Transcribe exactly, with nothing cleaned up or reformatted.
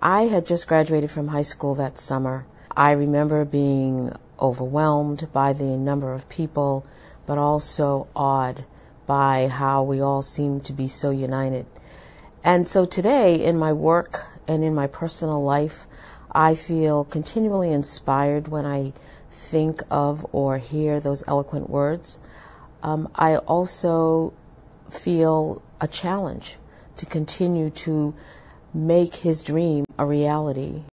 I had just graduated from high school that summer. I remember being overwhelmed by the number of people, but also awed by how we all seemed to be so united. And so today, in my work and in my personal life, I feel continually inspired when I think of or hear those eloquent words. Um, I also feel a challenge to continue to make his dream a reality.